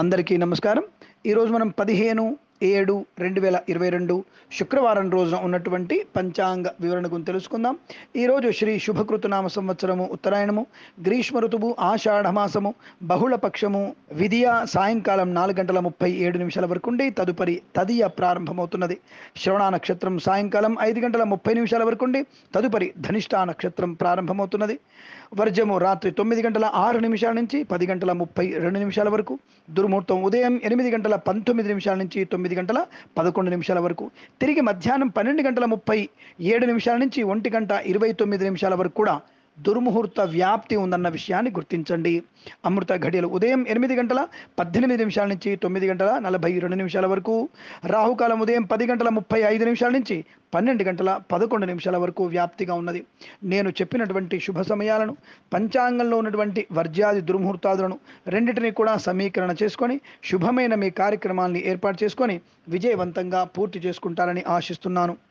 అందరికీ నమస్కారం. ఈరోజు మనం 15/7/2022 శుక్రవారం రోజున ఉన్నటువంటి పంచాంగ వివరణ గురించి తెలుసుకుందాం. ఈరోజు శ్రీ శుభకృతనామ సంవత్సరము ఉత్తరాయణము, గ్రీష్మ ఋతువు ఆషాఢమాసము, బహుళ పక్షము, విధియ సాయంకాలం 4:37 వరకు ఉండి తదుపరి తదియ ప్రారంభమవుతున్నది. శ్రవణ నక్షత్రం సాయంకాలం 5:30 వరకు ఉండి తదుపరి ధనిష్ఠా నక్షత్రం ప్రారంభమవుతున్నది. వర్జము రాత్రి 9:06 నుంచి 10:32 వరకు. దుర్ముహూర్తం ఉదయం 8:19 నుంచి 9:11 వరకు. తిరిగి మధ్యాహ్నం 12:37 నుంచి 1:29 వరకు కూడా దుర్ముహూర్త వ్యాప్తి ఉందన్న విషయాన్ని గుర్తించండి. అమృత ఘడియలు ఉదయం 8:18 నుంచి 9:42 వరకు. రాహుకాలం ఉదయం 10:35 నుంచి 12:11 వరకు వ్యాప్తిగా ఉన్నది. నేను చెప్పినటువంటి శుభ సమయాలను, పంచాంగంలో ఉన్నటువంటి వర్జ్యాది దుర్ముహూర్తాదులను రెండింటినీ కూడా సమీకరణ చేసుకొని శుభమైన మీ కార్యక్రమాల్ని ఏర్పాటు చేసుకొని విజయవంతంగా పూర్తి చేసుకుంటారని ఆశిస్తున్నాను.